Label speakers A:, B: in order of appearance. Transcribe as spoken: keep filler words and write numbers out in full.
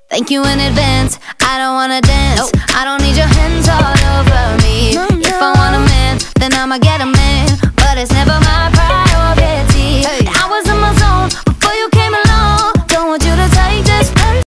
A: Thank you in advance, I don't wanna dance. Nope. I don't need your hands all over me. No, no. If I want a man, then I'ma get a man, but it's never mine.